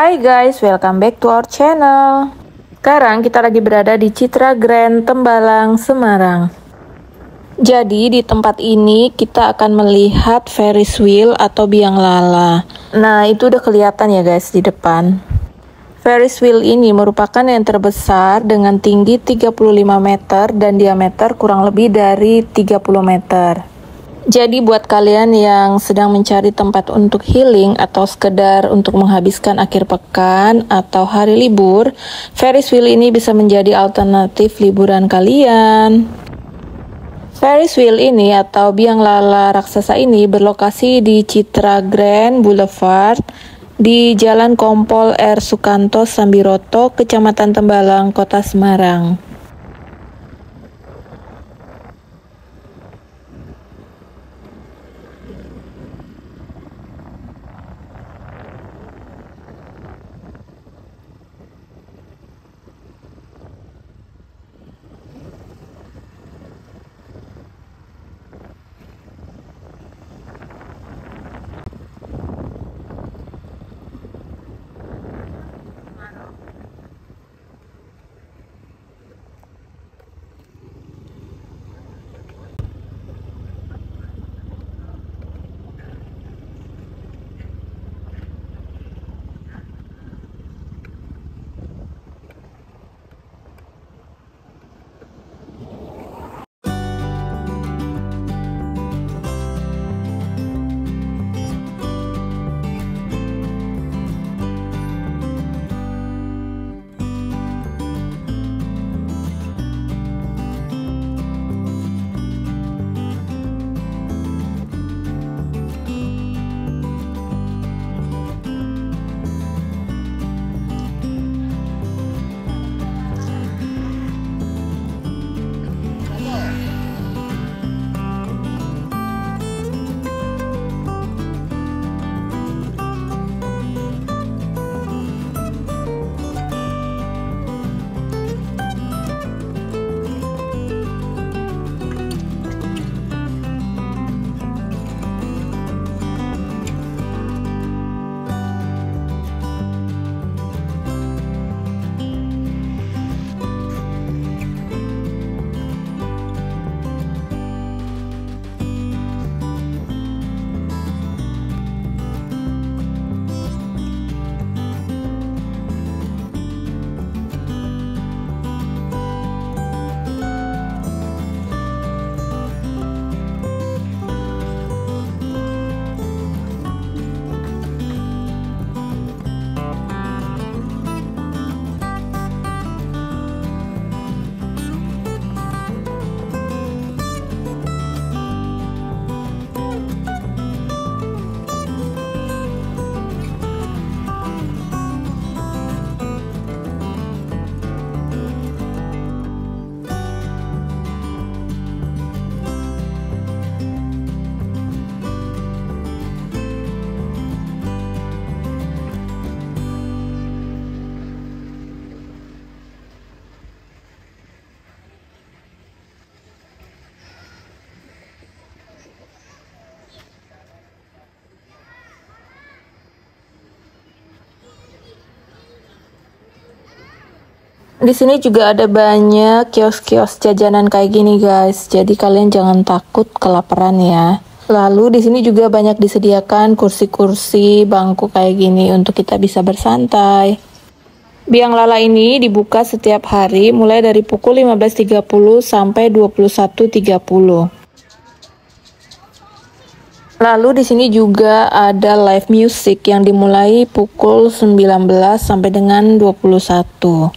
Hai guys, welcome back to our channel. Sekarang kita lagi berada di Citra Grand Tembalang, Semarang. Jadi di tempat ini kita akan melihat Ferris wheel atau biang lala. Nah itu udah kelihatan ya guys di depan. Ferris wheel ini merupakan yang terbesar dengan tinggi 35 meter dan diameter kurang lebih dari 30 meter. Jadi buat kalian yang sedang mencari tempat untuk healing atau sekedar untuk menghabiskan akhir pekan atau hari libur, Ferris wheel ini bisa menjadi alternatif liburan kalian. Ferris wheel ini atau biang lala raksasa ini berlokasi di Citra Grand Boulevard di Jalan Kompol R. Sukanto Sambiroto, Kecamatan Tembalang, Kota Semarang. Di sini juga ada banyak kios-kios jajanan kayak gini guys. Jadi kalian jangan takut kelaparan ya. Lalu di sini juga banyak disediakan kursi-kursi, bangku kayak gini untuk kita bisa bersantai. Biang lala ini dibuka setiap hari mulai dari pukul 15.30 sampai 21.30. Lalu di sini juga ada live music yang dimulai pukul 19 sampai dengan 21.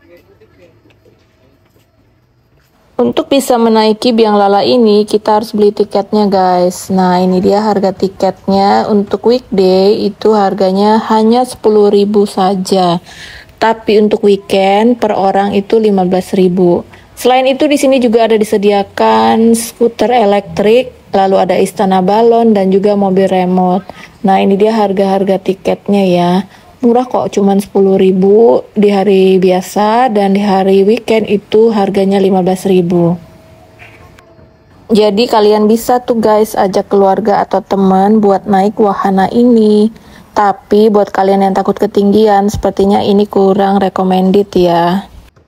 Untuk bisa menaiki biang lala ini, kita harus beli tiketnya guys. Nah, ini dia harga tiketnya. Untuk weekday itu harganya hanya 10.000 saja. Tapi untuk weekend per orang itu 15.000. Selain itu di sini juga ada disediakan skuter elektrik, lalu ada istana balon dan juga mobil remote. Nah, ini dia harga-harga tiketnya ya. Murah kok, cuman 10.000 di hari biasa, dan di hari weekend itu harganya 15.000. Jadi kalian bisa tuh guys ajak keluarga atau teman buat naik wahana ini. Tapi buat kalian yang takut ketinggian, sepertinya ini kurang recommended ya.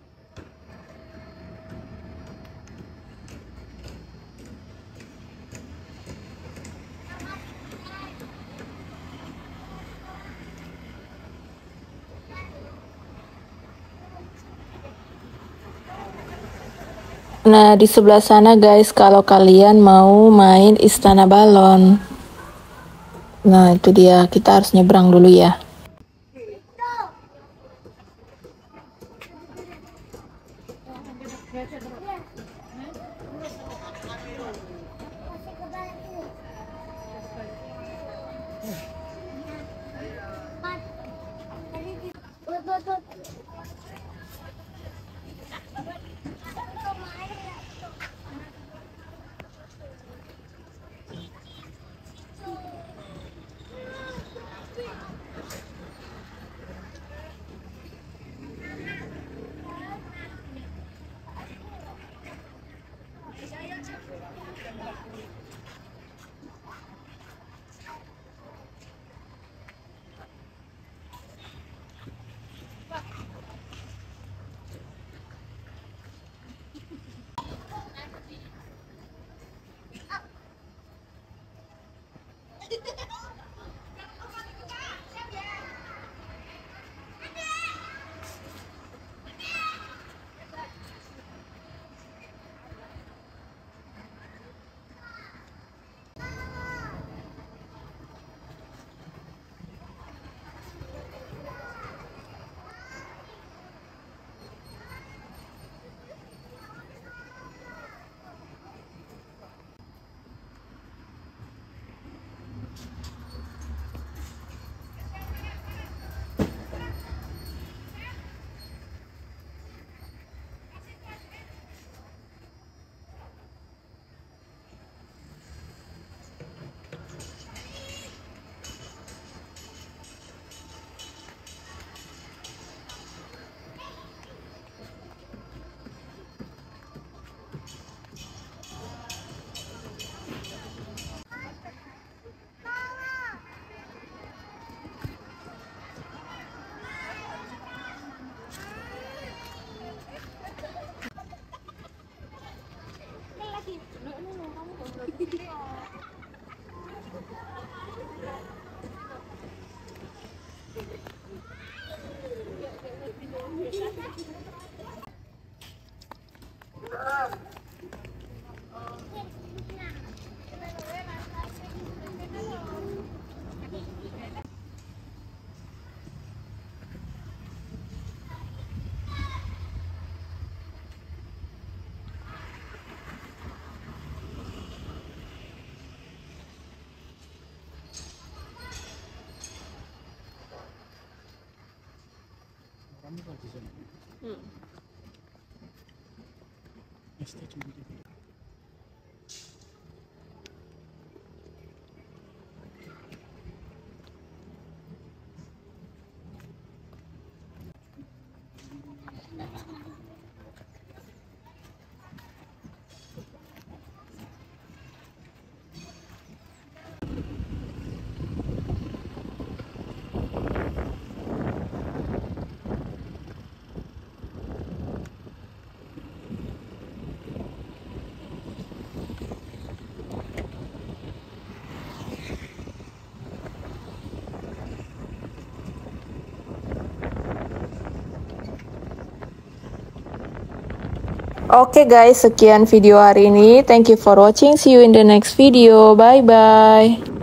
Nah, di sebelah sana guys, kalau kalian mau main istana balon. Nah, itu dia, kita harus nyebrang dulu ya. Oke guys, sekian video hari ini. Thank you for watching. See you in the next video. Bye bye.